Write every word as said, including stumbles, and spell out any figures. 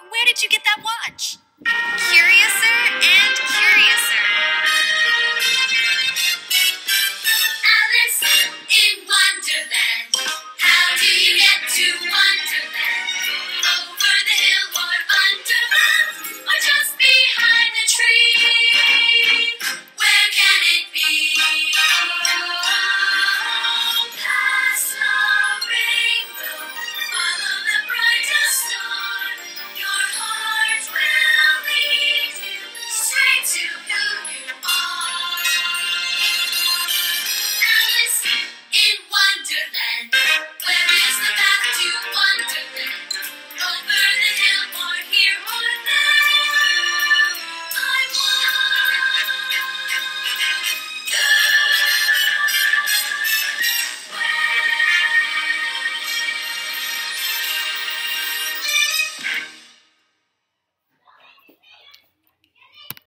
Where did you get that watch? Curiouser and curiouser. Alice in Wonderland. How do you get to Wonderland?